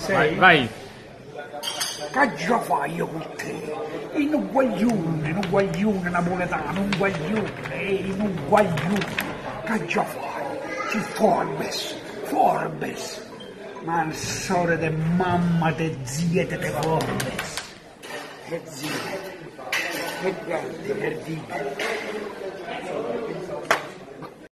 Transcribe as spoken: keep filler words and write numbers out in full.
Vai, vai. Che già fai io con te? In un guaglione, in un guaglione napoletano, un guaglione, in un guaglione. Che già fai? Ci Forbes, Forbes. Ma il sore de mamma te zie te te Forbes. E zie, e grandi, e